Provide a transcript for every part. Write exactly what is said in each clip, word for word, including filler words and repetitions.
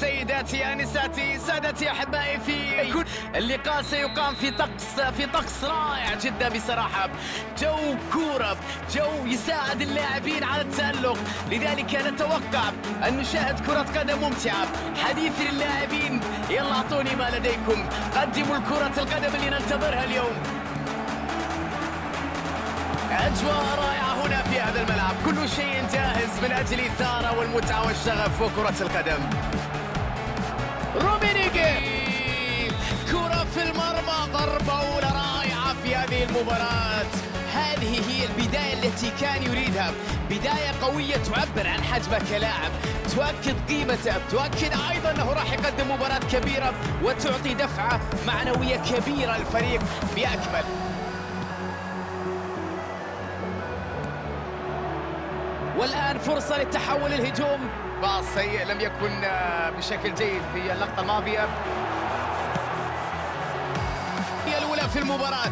سيداتي انساتي سادتي احبائي، في كل اللقاء سيقام في طقس في طقس رائع جدا بصراحه، جو كوره، جو يساعد اللاعبين على التألق، لذلك نتوقع ان نشاهد كرة قدم ممتعه. حديث للاعبين، يلا اعطوني ما لديكم، قدموا الكرة القدم اللي ننتظرها اليوم. أجواء رائعة هنا في هذا الملعب، كل شيء جاهز من أجل الإثارة والمتعة والشغف وكرة القدم. رومينيجي، كرة في المرمى، ضربة أولى رائعة في هذه المباراة. هذه هي البداية التي كان يريدها، بداية قوية تعبر عن حجمه كلاعب، تؤكد قيمته، تؤكد أيضا أنه راح يقدم مباراة كبيرة وتعطي دفعة معنوية كبيرة للفريق بأكمل. والآن فرصة للتحول الهجوم، باص سيء لم يكن بشكل جيد في اللقطة الماضية. هي الأولى في المباراة.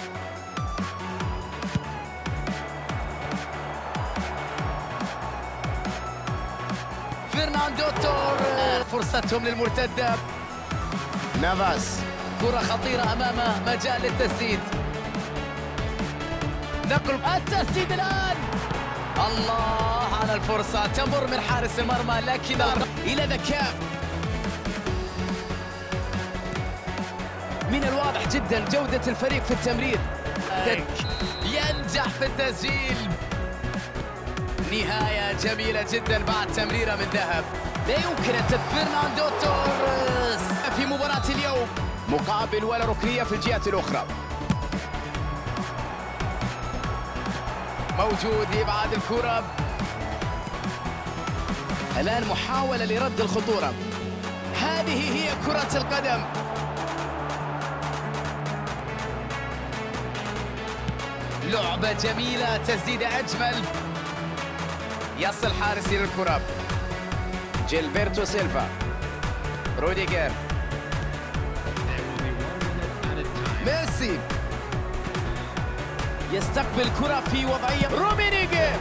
فرناندو توريس، فرصتهم للمرتدة. نافاس، كرة خطيرة أمامه، مجال للتسديد. نقل التسديد الآن، الله على الفرصة، تمر من حارس المرمى لكن إلى ذكاء. من الواضح جدا جودة الفريق في التمرير، ينجح في التسجيل. نهاية جميلة جدا بعد تمريرة من ذهب. لا يمكن أن فرناندو توريس في مباراة اليوم، مقابل ولا ركنية في الجهة الأخرى. موجود لإبعاد الكرة. الآن محاولة لرد الخطورة. هذه هي كرة القدم. لعبة جميلة، تسديدة أجمل. يصل حارس إلى الكرة. جيلبرتو سيلفا، روديجر، ميسي يستقبل كرة في وضعية. رومينيجي،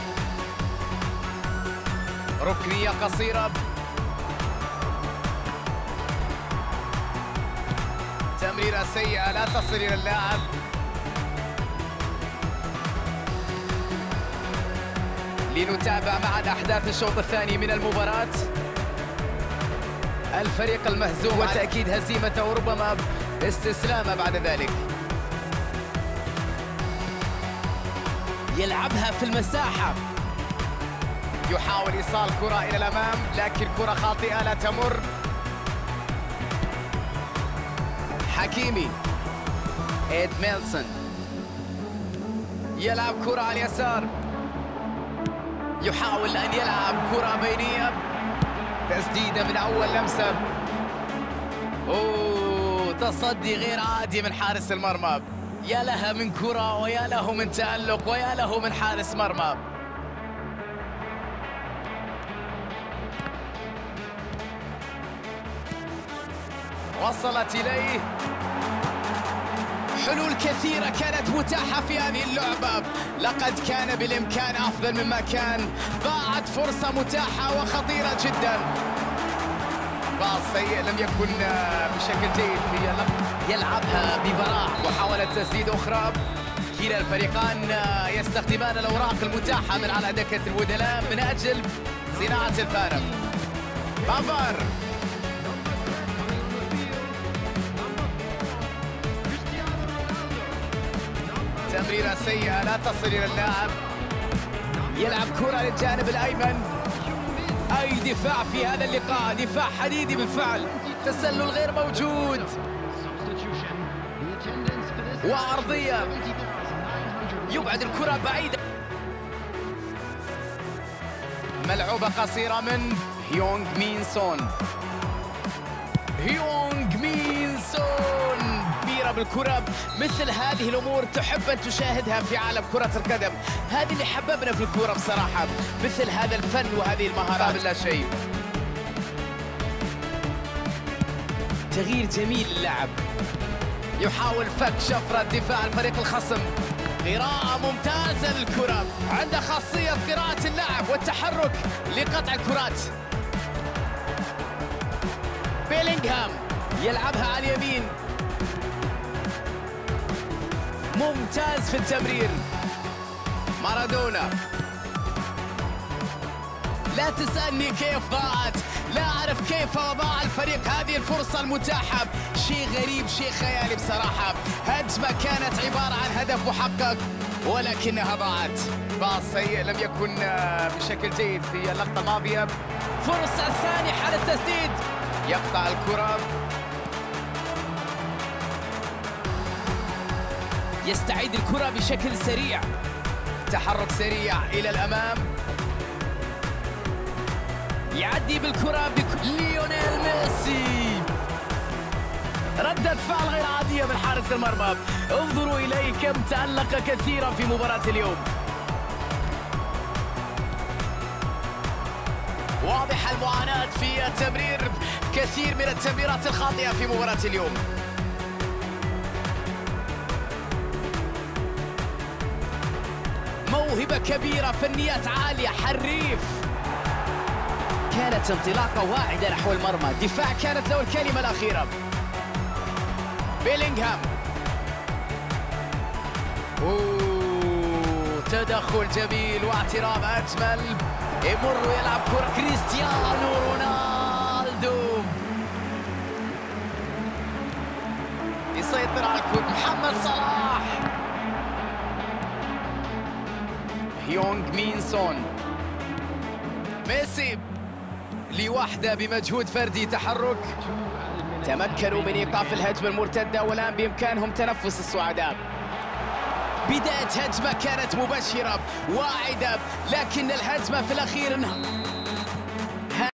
ركنية قصيرة. تمريرة سيئة لا تصل إلى اللاعب. لنتابع معا أحداث الشوط الثاني من المباراة. الفريق المهزوم وتأكيد هزيمته وربما استسلامه بعد ذلك. يلعبها في المساحة، يحاول إيصال كرة إلى الأمام لكن كرة خاطئة لا تمر. حكيمي، إد ميلسون يلعب كرة على اليسار، يحاول أن يلعب كرة بينية، تسديدة من أول لمسة. أوه، تصدي غير عادي من حارس المرمى. يا لها من كرة ويا له من تألق ويا له من حارس مرمى. وصلت إليه. حلول كثيرة كانت متاحة في هذه اللعبة، لقد كان بالإمكان أفضل مما كان. ضاعت فرصة متاحة وخطيرة جدا. باص سيء لم يكن بشكل جيد في اللقطة. يلعبها ببراح، محاولة تسديد أخرى. كلا الفريقان يستخدمان الأوراق المتاحة من على دكة البدلاء من أجل صناعة الفارق. بافار، تمريرة سيئة لا تصل إلى اللاعب. يلعب كرة للجانب الأيمن. أي دفاع في هذا اللقاء، دفاع حديدي بالفعل. تسلل غير موجود وعرضية، يبعد الكرة بعيدة. ملعوبة قصيرة من هيونغ مين سون. هيونغ مين سون كبيرة بالكرة. مثل هذه الأمور تحب أن تشاهدها في عالم كرة القدم. هذه اللي حببنا في الكرة بصراحة، مثل هذا الفن وهذه المهارات. لا شيء. تغيير جميل للعب، يحاول فك شفرة دفاع الفريق الخصم. قراءة ممتازة للكرة، عنده خاصية قراءة اللعب والتحرك لقطع الكرات. بيلينغهام يلعبها على اليمين، ممتاز في التمرير. مارادونا، لا تسألني كيف ضاعت، لا أعرف كيف ضاع الفريق هذه الفرصة المتاحة. شيء غريب، شيء خيالي بصراحة. هجمة كانت عبارة عن هدف محقق ولكنها ضاعت. باص سيء لم يكن بشكل جيد في اللقطة الماضية. فرصة سانحة للتسديد، يقطع الكرة، يستعيد الكرة بشكل سريع، تحرك سريع إلى الأمام، يعدي بالكرة بك... ليونيل ميسي، ردة فعل غير عادية من حارس المرمى. انظروا إليه كم تألق كثيرا في مباراة اليوم. واضح المعاناة في التمرير، كثير من التمريرات الخاطئة في مباراة اليوم. موهبة كبيرة، فنيات عالية، حريف. كانت انطلاقة واعدة نحو المرمى، دفاع كانت له الكلمة الأخيرة. بيلينغهام، أوه تدخل جميل واعتراض أجمل. يمر ويلعب كرة كريستيانو رونالدو، يسيطر على الكرة محمد صلاح. هيونغ مين سون، ميسي لوحده بمجهود فردي، تحرك، تمكنوا من ايقاف الهجمه المرتده والان بامكانهم تنفس السعداء. بدايه هجمه كانت مبشره واعده، لكن الهجمه في الاخير انهارت.